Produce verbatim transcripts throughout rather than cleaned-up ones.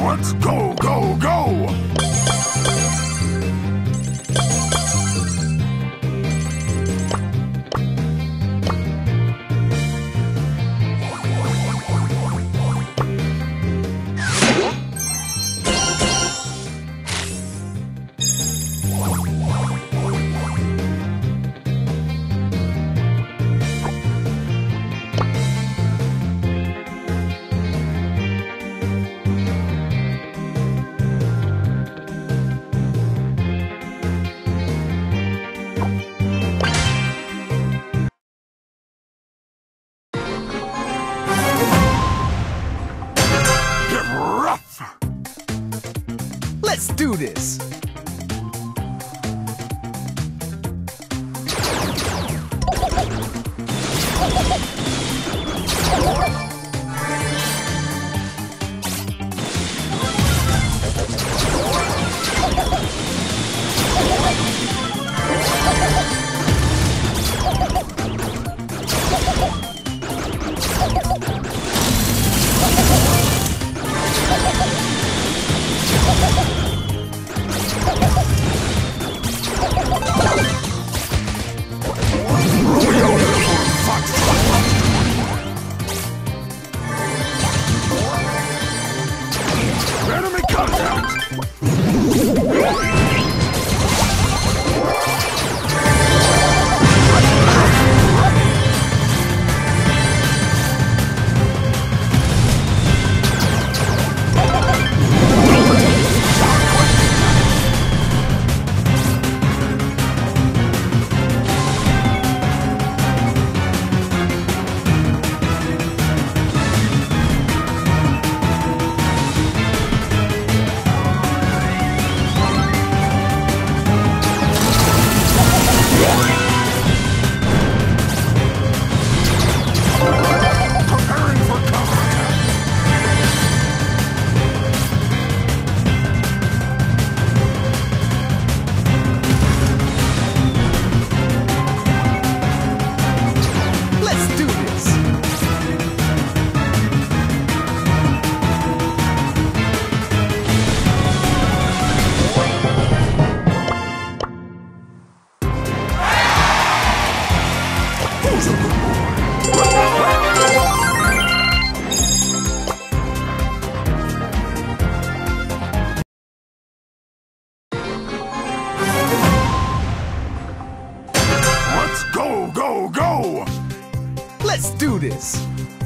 Let's go, go, go! Let's do this! Enemy contact! Go, go, go! Let's do this!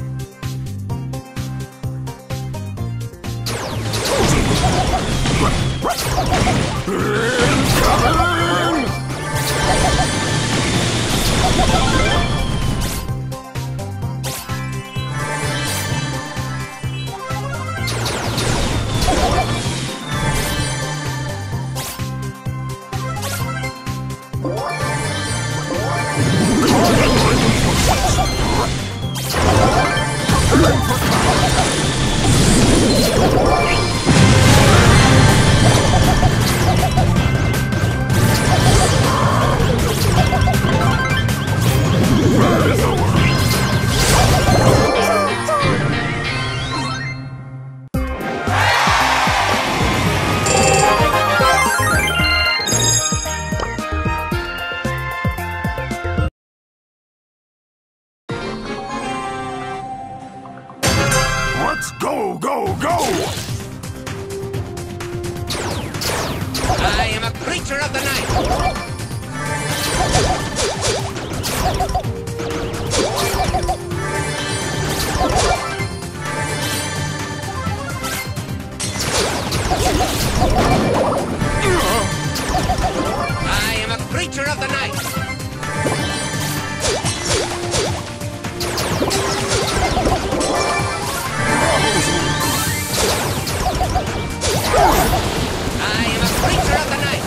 Let's go, go, go! I am a creature of the night! I am a creature of the night! I am a creature of the night!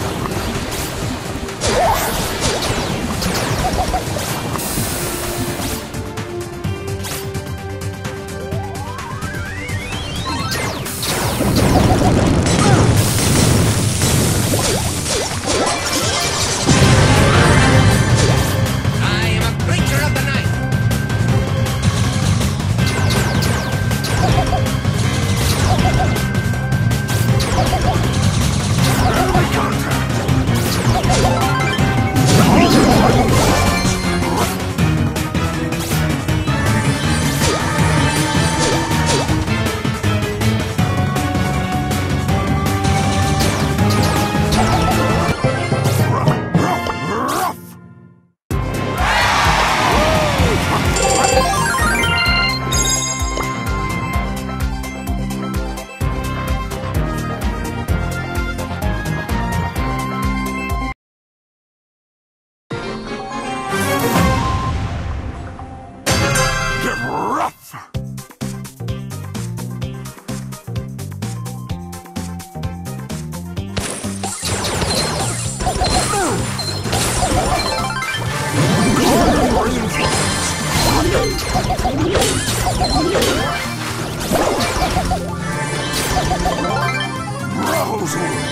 Rousing!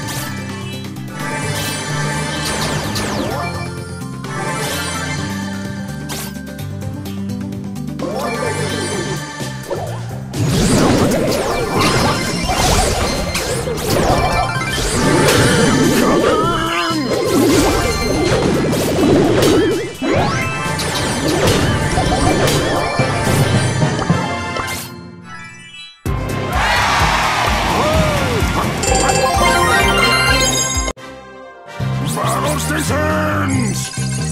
Battle stations!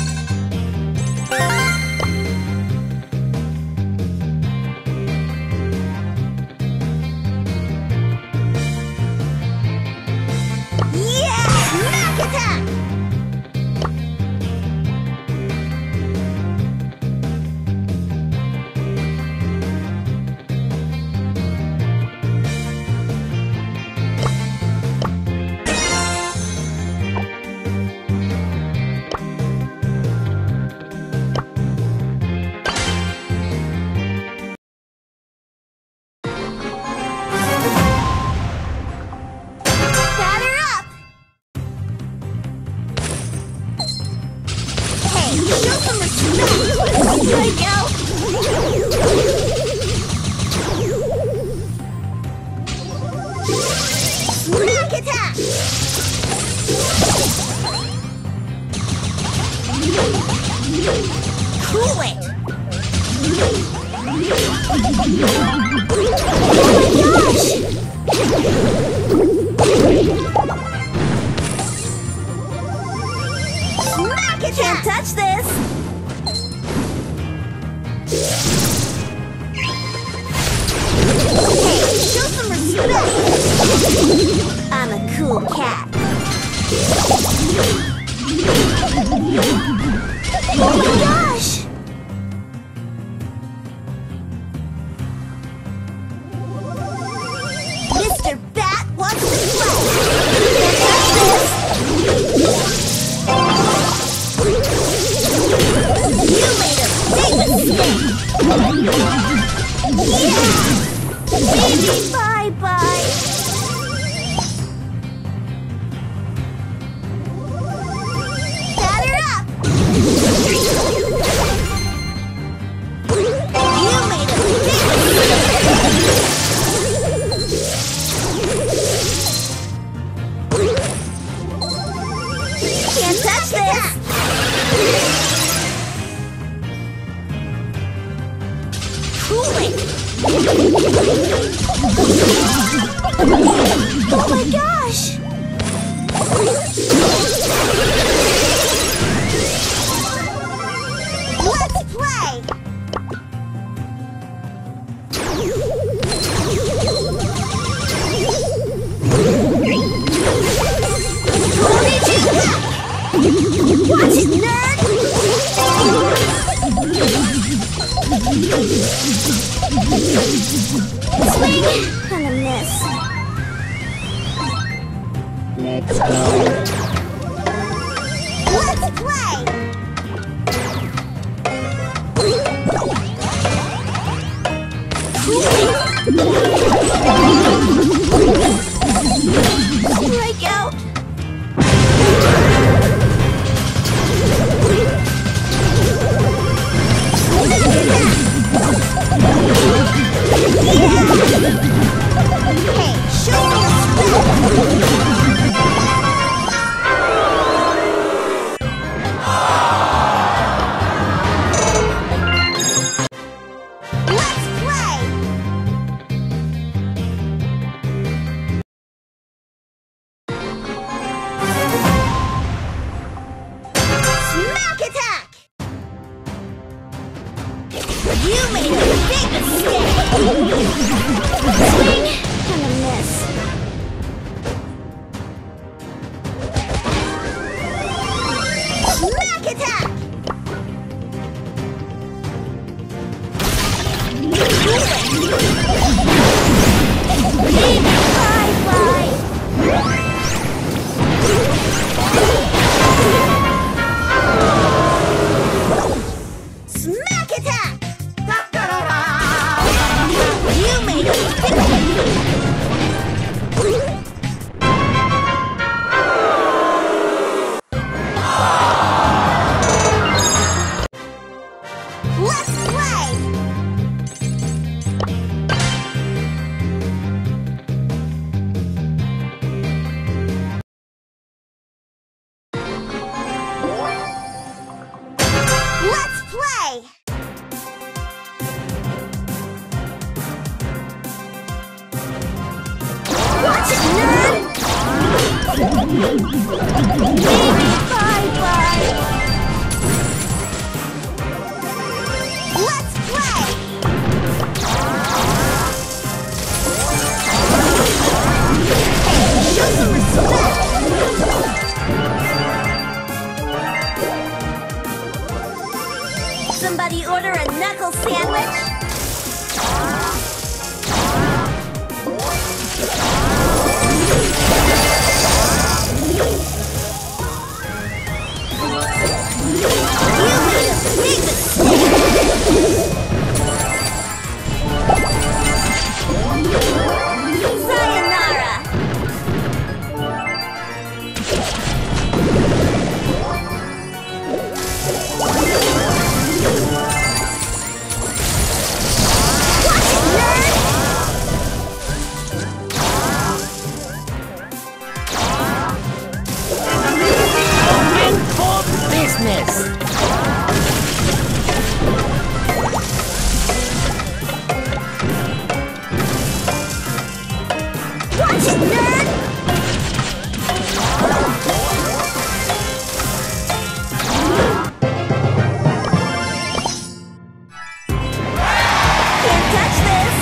Yeah! Smack attack! Batter up! Hey, show some respect! Here I go! Smack attack! Cool it! Oh my gosh! Smack attack! Can't touch this! Hey, show some respect! I'm a cool cat. Oh my gosh! Mister Bat wants to play! Can't touch this! You made a big mistake! Yeah! Baby, bye-bye! Batter up! You made a big mistake! Can't touch this! Cool it! Oh my gosh! Let's play! Watch it, nerd! Swing! Gonna miss. Let's go. Let's play! Strike out! Hey, show me Let's play! Smack attack! You made a big mistake! Swing! Gonna miss. Smack attack! Bye-bye! Smack attack! Bye-bye. Let's play. Hey, show some respect. Somebody order a knuckle sandwich? You made a big mistake! Sayonara! Business. Watch it, nerd! Can't touch this!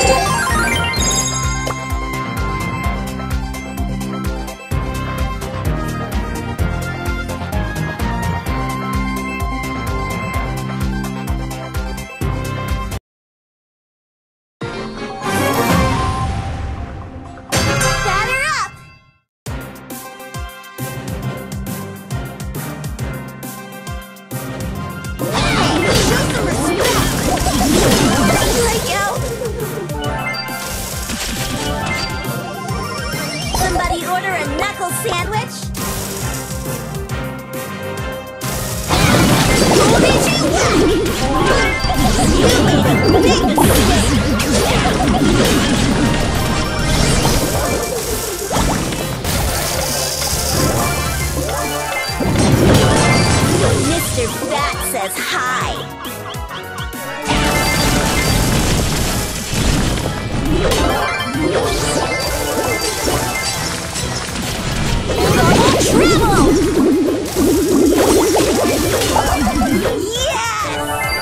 Batter up! Hey, show some respect! Like yo! Somebody order a knuckle sandwich? Hold it you You made a big mistake! Mister Bat says hi. Double triple! Yes!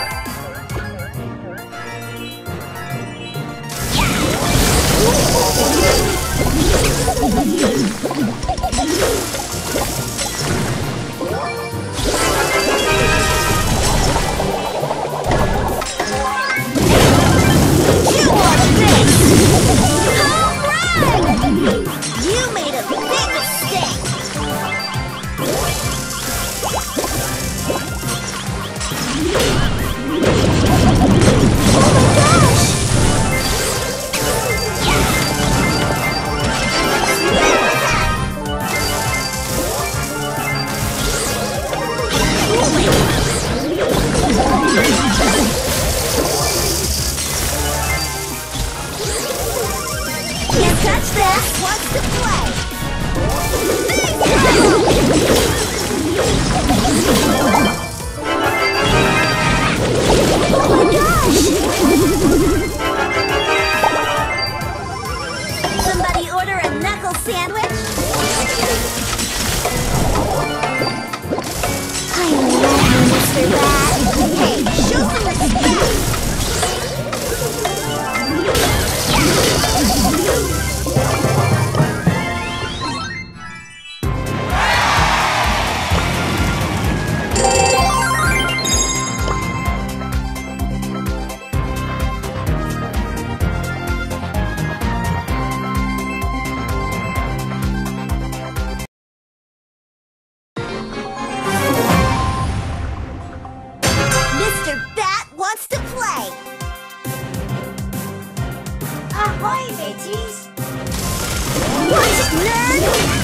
You want this? Home run! You made a big mistake! Oh my gosh! Can't touch this! Wants to play! Oh my gosh! Somebody order a knuckle sandwich? I love you, Mister Bat! Hey, show some respect! Mister Bat wants to play! Ahoy, mateys! Watch it, nerd!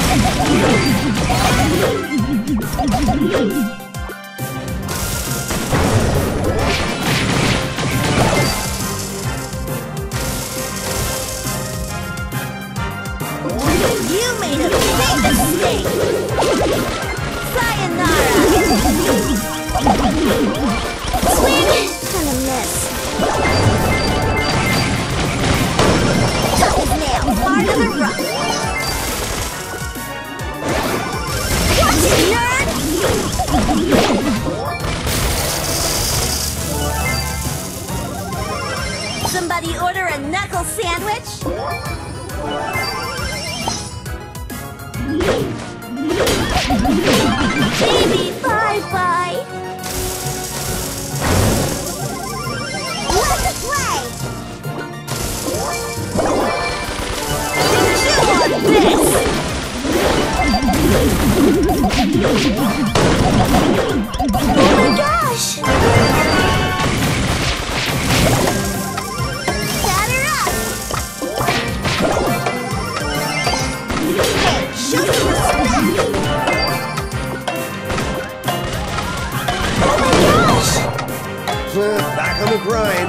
You made a big mistake! Sayonara! Swing! Gonna miss. Tough as nails, hard as a rock. Somebody order a knuckle sandwich? Baby, bye-bye! Let's play! Chew on this! Oh my gosh! Batter up! Hey, show some respect! Oh my gosh! Back on the grind.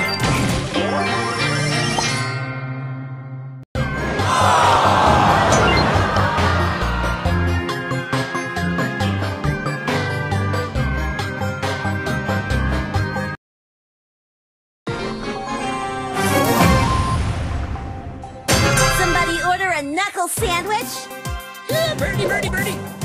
Somebody order a knuckle sandwich? Yeah, birdie, birdie, birdie.